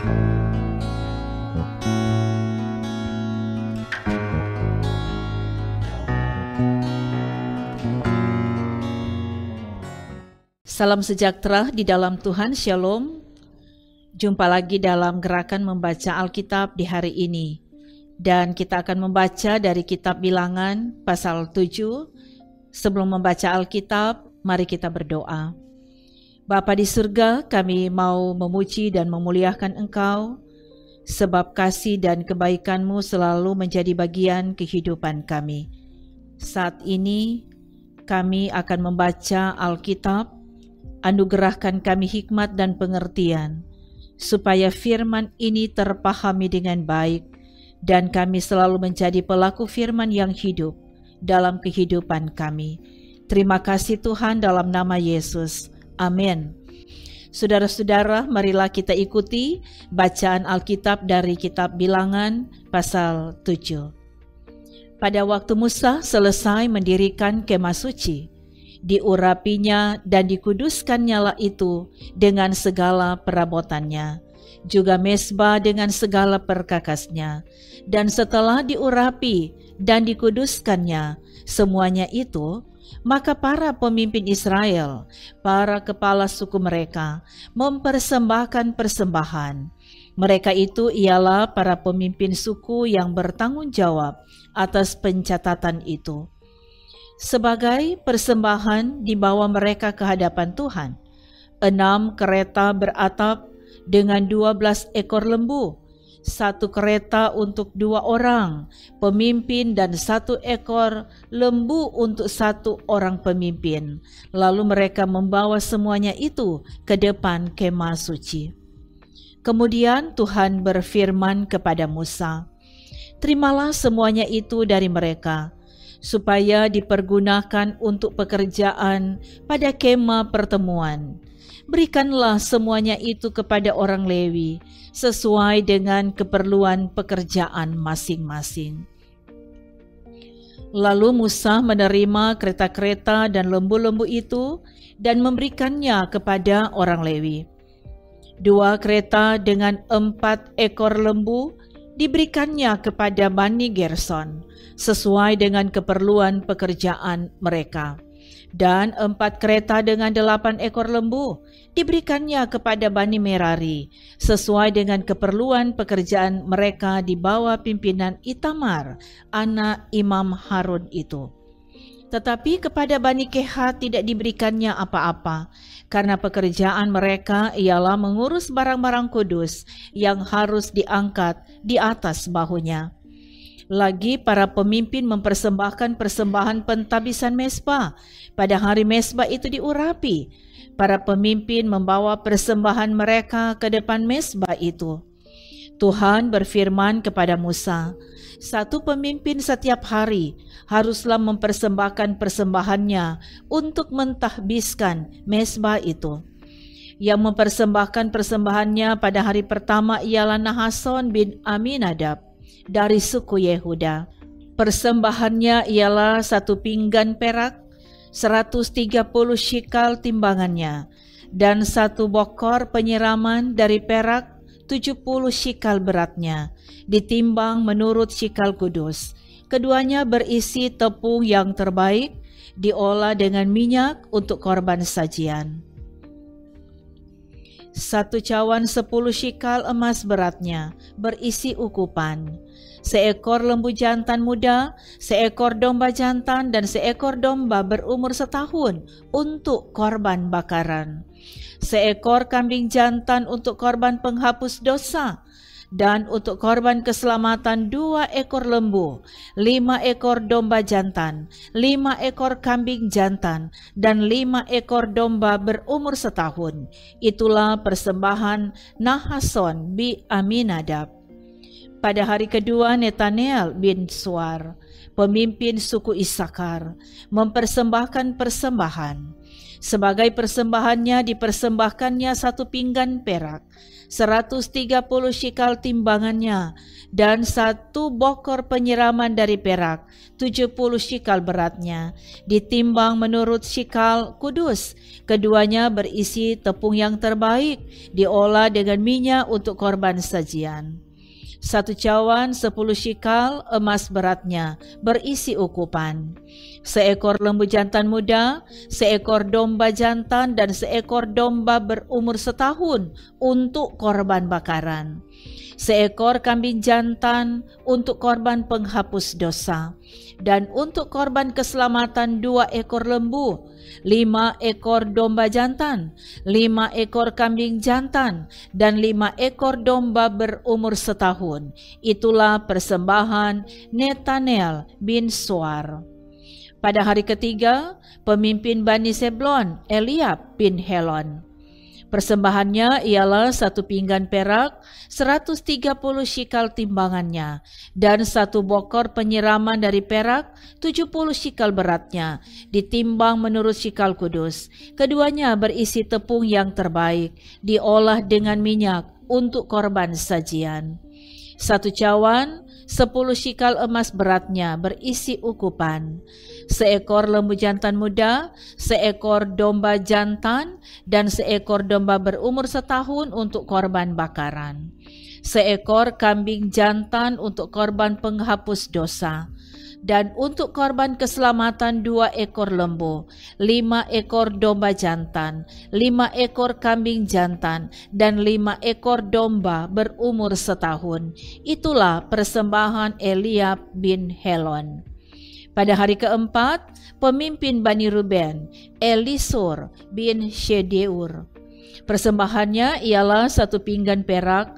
Salam sejahtera di dalam Tuhan, Shalom. Jumpa lagi dalam gerakan membaca Alkitab di hari ini. Dan kita akan membaca dari kitab Bilangan pasal 7. Sebelum membaca Alkitab, mari kita berdoa. Bapa di surga, kami mau memuji dan memuliakan Engkau, sebab kasih dan kebaikan-Mu selalu menjadi bagian kehidupan kami. Saat ini, kami akan membaca Alkitab. Anugerahkan kami hikmat dan pengertian, supaya firman ini terpahami dengan baik, dan kami selalu menjadi pelaku firman yang hidup dalam kehidupan kami. Terima kasih Tuhan, dalam nama Yesus. Amin. Saudara-saudara, marilah kita ikuti bacaan Alkitab dari kitab Bilangan pasal 7. Pada waktu Musa selesai mendirikan kemah suci, diurapinya dan dikuduskannya itu dengan segala perabotannya, juga mezbah dengan segala perkakasnya. Dan setelah diurapi dan dikuduskannya semuanya itu, maka para pemimpin Israel, para kepala suku mereka, mempersembahkan persembahan. Mereka itu ialah para pemimpin suku yang bertanggung jawab atas pencatatan itu. Sebagai persembahan dibawa mereka ke hadapan Tuhan 6 kereta beratap dengan 12 ekor lembu, 1 kereta untuk 2 orang pemimpin dan 1 ekor lembu untuk 1 orang pemimpin. Lalu mereka membawa semuanya itu ke depan kemah suci. Kemudian Tuhan berfirman kepada Musa, "Terimalah semuanya itu dari mereka, supaya dipergunakan untuk pekerjaan pada kemah pertemuan. Berikanlah semuanya itu kepada orang Lewi, sesuai dengan keperluan pekerjaan masing-masing." Lalu Musa menerima kereta-kereta dan lembu-lembu itu dan memberikannya kepada orang Lewi. 2 kereta dengan 4 ekor lembu diberikannya kepada Bani Gerson, sesuai dengan keperluan pekerjaan mereka. Dan 4 kereta dengan 8 ekor lembu diberikannya kepada Bani Merari, sesuai dengan keperluan pekerjaan mereka di bawah pimpinan Itamar, anak Imam Harun itu. Tetapi kepada Bani Kehat tidak diberikannya apa-apa, karena pekerjaan mereka ialah mengurus barang-barang kudus yang harus diangkat di atas bahunya. Lagi para pemimpin mempersembahkan persembahan pentabisan mezbah. Pada hari mezbah itu diurapi, para pemimpin membawa persembahan mereka ke depan mezbah itu. Tuhan berfirman kepada Musa, 1 pemimpin setiap hari haruslah mempersembahkan persembahannya untuk mentahbiskan mezbah itu. Yang mempersembahkan persembahannya pada hari pertama ialah Nahason bin Aminadab dari suku Yehuda. Persembahannya ialah 1 pinggan perak, 130 shikal timbangannya, dan 1 bokor penyiraman dari perak, 70 shikal beratnya, ditimbang menurut shikal kudus. Keduanya berisi tepung yang terbaik, diolah dengan minyak untuk korban sajian. 1 cawan 10 shikal emas beratnya, berisi ukupan. 1 ekor lembu jantan muda, 1 ekor domba jantan, dan 1 ekor domba berumur setahun untuk korban bakaran. 1 ekor kambing jantan untuk korban penghapus dosa, dan untuk korban keselamatan 2 ekor lembu, 5 ekor domba jantan, 5 ekor kambing jantan, dan 5 ekor domba berumur setahun. Itulah persembahan Nahason bin Aminadab. Pada hari kedua, Netanel bin Suar, pemimpin suku Isakar, mempersembahkan persembahan. Sebagai persembahannya dipersembahkannya 1 pinggan perak, 130 shikal timbangannya, dan 1 bokor penyiraman dari perak, 70 shikal beratnya, ditimbang menurut shikal kudus. Keduanya berisi tepung yang terbaik, diolah dengan minyak untuk korban sajian. 1 cawan 10 shikal emas beratnya, berisi ukupan. 1 ekor lembu jantan muda, 1 ekor domba jantan, dan 1 ekor domba berumur setahun untuk korban bakaran. 1 ekor kambing jantan untuk korban penghapus dosa. Dan untuk korban keselamatan 2 ekor lembu, 5 ekor domba jantan, 5 ekor kambing jantan, dan 5 ekor domba berumur setahun. Itulah persembahan Netanel bin Suar. Pada hari ketiga, pemimpin Bani Seblon, Eliab bin Helon. Persembahannya ialah 1 pinggan perak, 130 shikal timbangannya, dan 1 bokor penyiraman dari perak, 70 shikal beratnya, ditimbang menurut shikal kudus. Keduanya berisi tepung yang terbaik, diolah dengan minyak untuk korban sajian. 1 cawan 10 shikal emas beratnya, berisi ukupan. 1 ekor lembu jantan muda, 1 ekor domba jantan, dan 1 ekor domba berumur setahun untuk korban bakaran. 1 ekor kambing jantan untuk korban penghapus dosa. Dan untuk korban keselamatan 2 ekor lembu, 5 ekor domba jantan, 5 ekor kambing jantan, dan 5 ekor domba berumur setahun. Itulah persembahan Eliab bin Helon. Pada hari keempat, pemimpin Bani Ruben, Elisur bin Shedeur. Persembahannya ialah 1 pinggan perak,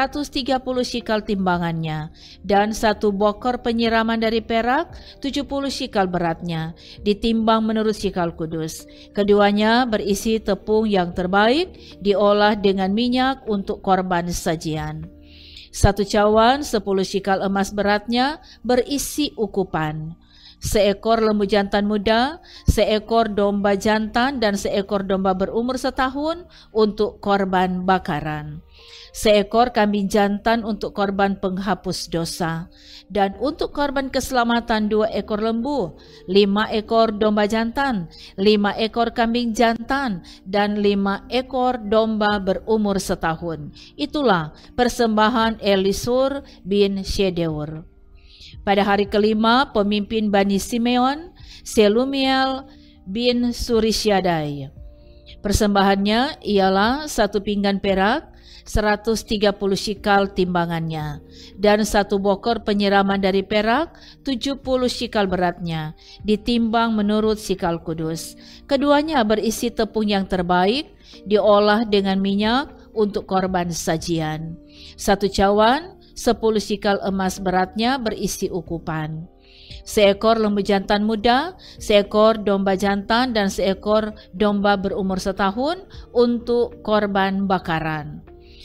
130 shikal timbangannya, dan 1 bokor penyiraman dari perak, 70 shikal beratnya, ditimbang menurut shikal kudus. Keduanya berisi tepung yang terbaik, diolah dengan minyak untuk korban sajian. 1 cawan 10 shikal emas beratnya, berisi ukupan. 1 ekor lembu jantan muda, 1 ekor domba jantan, dan 1 ekor domba berumur setahun untuk korban bakaran. 1 ekor kambing jantan untuk korban penghapus dosa. Dan untuk korban keselamatan 2 ekor lembu, 5 ekor domba jantan, 5 ekor kambing jantan, dan 5 ekor domba berumur setahun. Itulah persembahan Elisur bin Shedeur. Pada hari kelima, pemimpin Bani Simeon, Selumiel bin Surisyaddai. Persembahannya ialah 1 pinggan perak, 130 shikal timbangannya, dan 1 bokor penyiraman dari perak, 70 shikal beratnya, ditimbang menurut shikal kudus. Keduanya berisi tepung yang terbaik, diolah dengan minyak untuk korban sajian. 1 cawan 10 shikal emas beratnya, berisi ukupan. 1 ekor lembu jantan muda, 1 ekor domba jantan, dan 1 ekor domba berumur setahun untuk korban bakaran.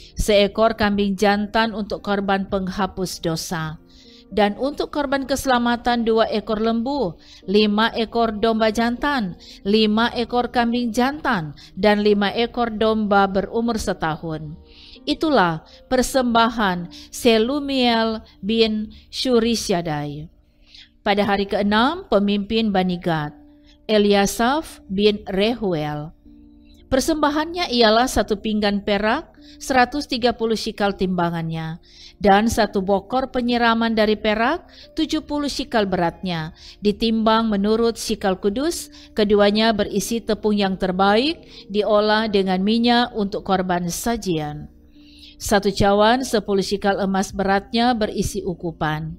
1 ekor kambing jantan untuk korban penghapus dosa. Dan untuk korban keselamatan 2 ekor lembu, 5 ekor domba jantan, 5 ekor kambing jantan, dan 5 ekor domba berumur setahun. Itulah persembahan Selumiel bin Surisyaddai. Pada hari ke-6, pemimpin Bani Gad, Eliasaf bin Rehuel. Persembahannya ialah 1 pinggan perak, 130 shikal timbangannya, dan 1 bokor penyiraman dari perak, 70 shikal beratnya, ditimbang menurut shikal kudus. Keduanya berisi tepung yang terbaik, diolah dengan minyak untuk korban sajian. 1 cawan 10 shikal emas beratnya, berisi ukupan.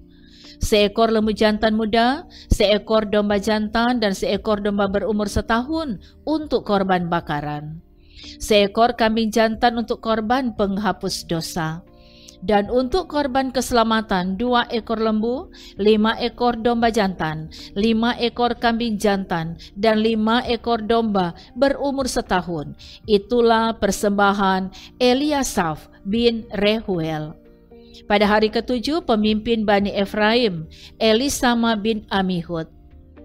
1 ekor lembu jantan muda, 1 ekor domba jantan, dan 1 ekor domba berumur setahun untuk korban bakaran. 1 ekor kambing jantan untuk korban penghapus dosa. Dan untuk korban keselamatan 2 ekor lembu, 5 ekor domba jantan, 5 ekor kambing jantan, dan 5 ekor domba berumur setahun. Itulah persembahan Eliasaf bin Rehuel. Pada hari ke-7, pemimpin Bani Efraim, Elisama bin Amihud.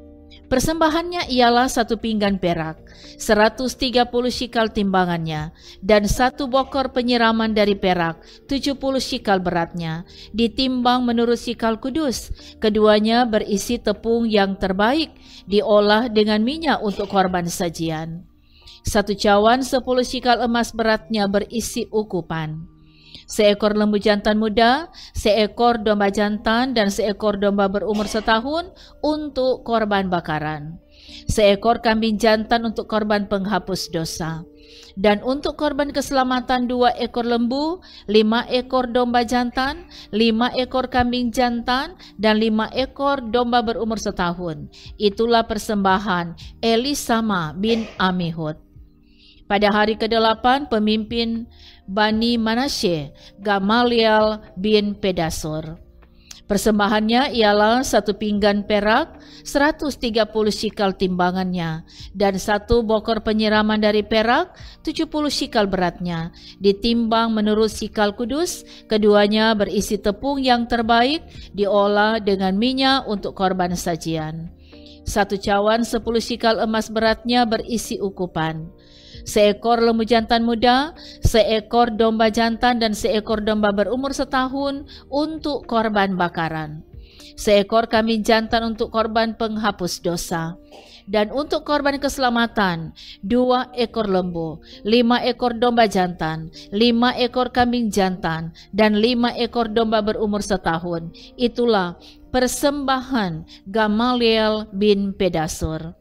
Persembahannya ialah 1 pinggan perak, 130 shikal timbangannya, dan 1 bokor penyiraman dari perak, 70 shikal beratnya, ditimbang menurut shikal kudus. Keduanya berisi tepung yang terbaik, diolah dengan minyak untuk korban sajian. 1 cawan 10 shikal emas beratnya berisi ukupan. Seekor lembu jantan muda, seekor domba jantan, dan seekor domba berumur setahun untuk korban bakaran. Seekor kambing jantan untuk korban penghapus dosa. Dan untuk korban keselamatan 2 ekor lembu, 5 ekor domba jantan, 5 ekor kambing jantan, dan 5 ekor domba berumur setahun. Itulah persembahan Elisama bin Amihud. Pada hari ke-8, pemimpin Bani Manasye, Gamaliel bin Pedasur. Persembahannya ialah 1 pinggan perak, 130 shikal timbangannya, dan 1 bokor penyiraman dari perak, 70 shikal beratnya, ditimbang menurut shikal kudus. Keduanya berisi tepung yang terbaik, diolah dengan minyak untuk korban sajian. 1 cawan 10 shikal emas beratnya berisi ukupan. Seekor lembu jantan muda, seekor domba jantan, dan seekor domba berumur setahun untuk korban bakaran. Seekor kambing jantan untuk korban penghapus dosa. Dan untuk korban keselamatan, 2 ekor lembu, 5 ekor domba jantan, 5 ekor kambing jantan, dan 5 ekor domba berumur setahun. Itulah persembahan Gamaliel bin Pedasur.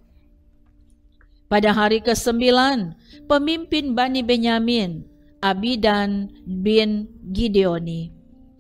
Pada hari ke-9, pemimpin Bani Benyamin, Abidan bin Gideoni.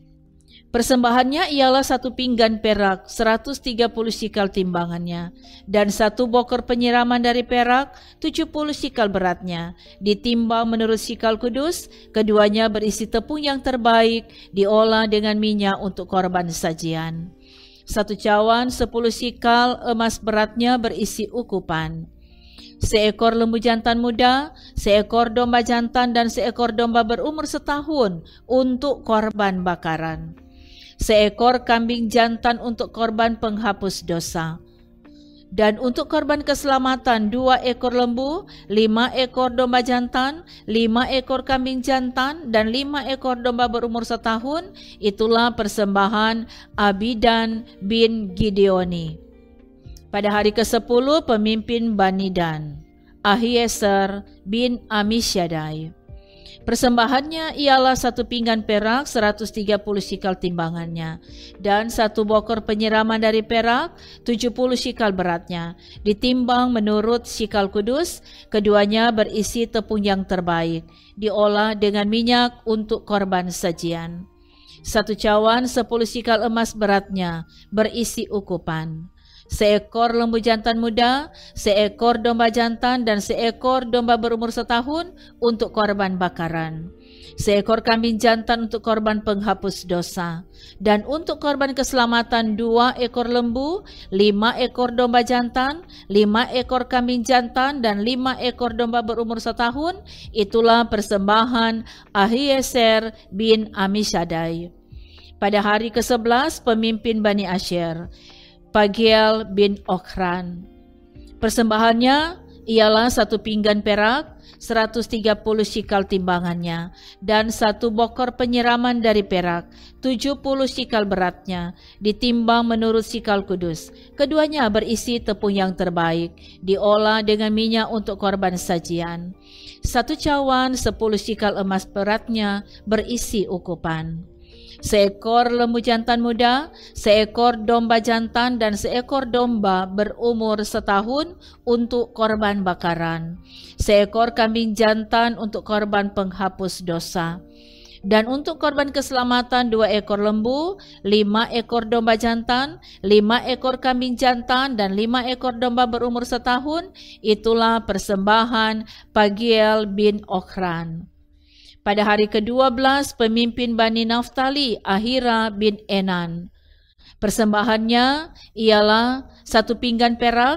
Persembahannya ialah 1 pinggan perak, 130 shikal timbangannya, dan 1 bokor penyiraman dari perak, 70 shikal beratnya, ditimbang menurut shikal kudus. Keduanya berisi tepung yang terbaik, diolah dengan minyak untuk korban sajian. 1 cawan 10 shikal emas beratnya berisi ukupan. Seekor lembu jantan muda, seekor domba jantan, dan seekor domba berumur setahun untuk korban bakaran. Seekor kambing jantan untuk korban penghapus dosa. Dan untuk korban keselamatan 2 ekor lembu, 5 ekor domba jantan, 5 ekor kambing jantan, dan 5 ekor domba berumur setahun. Itulah persembahan Abidan bin Gideoni. Pada hari ke-10, pemimpin Bani Dan, Ahiezer bin Amisyaddai. Persembahannya ialah 1 pinggan perak, 130 shikal timbangannya, dan 1 bokor penyiraman dari perak, 70 shikal beratnya, ditimbang menurut shikal kudus. Keduanya berisi tepung yang terbaik, diolah dengan minyak untuk korban sajian. 1 cawan 10 shikal emas beratnya, berisi ukupan. Seekor lembu jantan muda, seekor domba jantan, dan seekor domba berumur setahun untuk korban bakaran. Seekor kambing jantan untuk korban penghapus dosa. Dan untuk korban keselamatan 2 ekor lembu, 5 ekor domba jantan, 5 ekor kambing jantan, dan 5 ekor domba berumur setahun. Itulah persembahan Ahiezer bin Amisyaddai. Pada hari ke-11, pemimpin Bani Asher, Pagiel bin Okran. Persembahannya ialah 1 pinggan perak, 130 shikal timbangannya, dan 1 bokor penyiraman dari perak, 70 shikal beratnya, ditimbang menurut shikal kudus. Keduanya berisi tepung yang terbaik, diolah dengan minyak untuk korban sajian. 1 cawan 10 shikal emas beratnya berisi ukupan. Seekor lembu jantan muda, seekor domba jantan, dan seekor domba berumur setahun untuk korban bakaran. Seekor kambing jantan untuk korban penghapus dosa. Dan untuk korban keselamatan 2 ekor lembu, 5 ekor domba jantan, 5 ekor kambing jantan, dan 5 ekor domba berumur setahun. Itulah persembahan Pagiel bin Okran. Pada hari ke-12, pemimpin Bani Naftali, Ahira bin Enan. Persembahannya ialah 1 pinggan perak,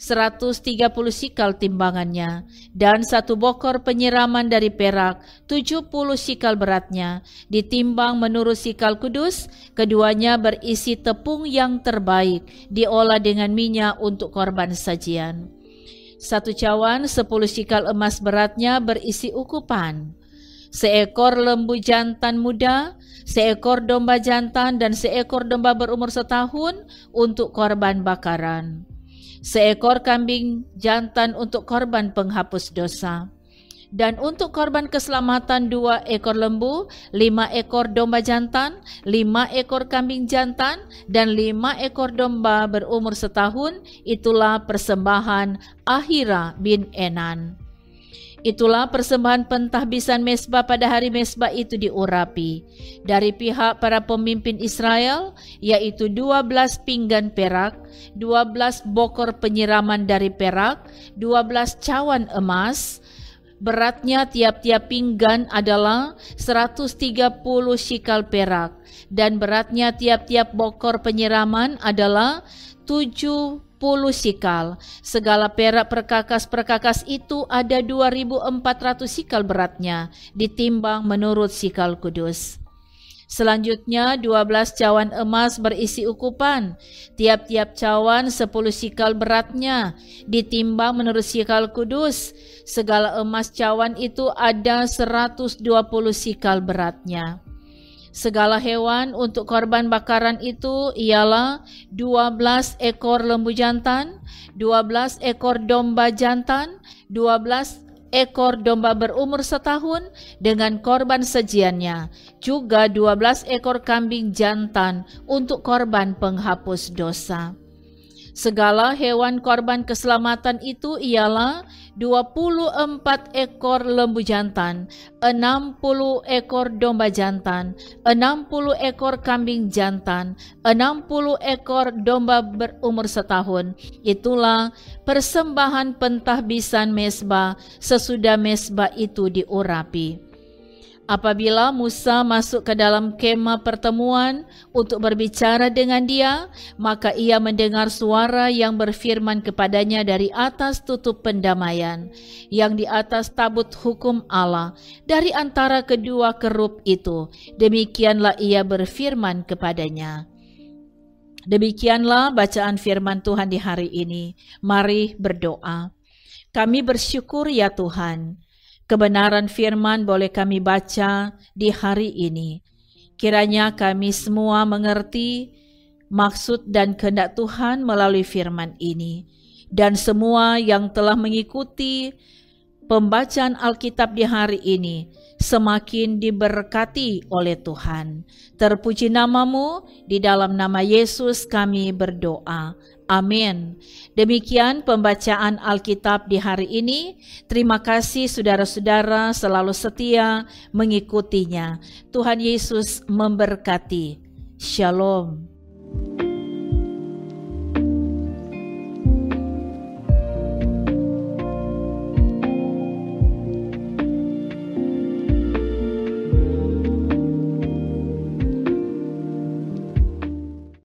130 sikal timbangannya, dan 1 bokor penyiraman dari perak, 70 sikal beratnya, ditimbang menurut sikal kudus. Keduanya berisi tepung yang terbaik, diolah dengan minyak untuk korban sajian. 1 cawan 10 sikal emas beratnya berisi ukupan. 1 ekor lembu jantan muda, 1 ekor domba jantan, dan 1 ekor domba berumur setahun untuk korban bakaran. 1 ekor kambing jantan untuk korban penghapus dosa. Dan untuk korban keselamatan 2 ekor lembu, 5 ekor domba jantan, 5 ekor kambing jantan, dan 5 ekor domba berumur setahun. Itulah persembahan Ahira bin Enan. Itulah persembahan pentahbisan mezbah pada hari mezbah itu diurapi dari pihak para pemimpin Israel, yaitu 12 pinggan perak, 12 bokor penyiraman dari perak, 12 cawan emas. Beratnya tiap-tiap pinggan adalah 130 sikal perak, dan beratnya tiap-tiap bokor penyiraman adalah 70 sikal. Segala perak perkakas-perkakas itu ada 2.400 sikal beratnya, ditimbang menurut sikal kudus. Selanjutnya 12 cawan emas berisi ukupan, tiap-tiap cawan 10 sikal beratnya, ditimbang menurut sikal kudus. Segala emas cawan itu ada 120 sikal beratnya. Segala hewan untuk korban bakaran itu ialah 12 ekor lembu jantan, 12 ekor domba jantan, 12 ekor domba berumur setahun dengan korban sajiannya, juga 12 ekor kambing jantan untuk korban penghapus dosa. Segala hewan korban keselamatan itu ialah 24 ekor lembu jantan, 60 ekor domba jantan, 60 ekor kambing jantan, 60 ekor domba berumur setahun. Itulah persembahan pentahbisan mezbah sesudah mezbah itu diurapi. Apabila Musa masuk ke dalam kemah pertemuan untuk berbicara dengan dia, maka ia mendengar suara yang berfirman kepadanya dari atas tutup pendamaian, yang di atas tabut hukum Allah, dari antara kedua kerub itu. Demikianlah ia berfirman kepadanya. Demikianlah bacaan firman Tuhan di hari ini. Mari berdoa. Kami bersyukur ya Tuhan, kebenaran firman boleh kami baca di hari ini. Kiranya kami semua mengerti maksud dan kehendak Tuhan melalui firman ini. Dan semua yang telah mengikuti pembacaan Alkitab di hari ini semakin diberkati oleh Tuhan. Terpuji namamu, di dalam nama Yesus kami berdoa. Amin. Demikian pembacaan Alkitab di hari ini. Terima kasih saudara-saudara selalu setia mengikutinya. Tuhan Yesus memberkati. Shalom.